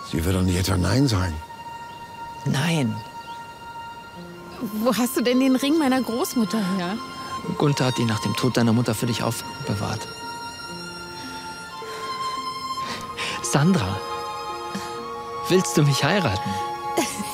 Sie wird doch nicht etwa Nein sagen. Nein. Wo hast du denn den Ring meiner Großmutter her? Gunther hat ihn nach dem Tod deiner Mutter für dich aufbewahrt. Sandra, willst du mich heiraten?